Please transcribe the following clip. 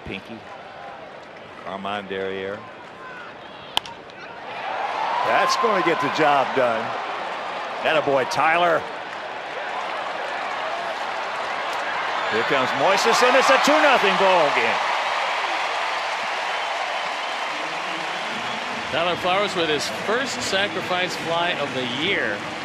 pinky. Carmine Derriere. That's going to get the job done. Attaboy, Tyler. Here comes Moises, and it's a 2-0 ball game. Tyler Flowers with his first sacrifice fly of the year.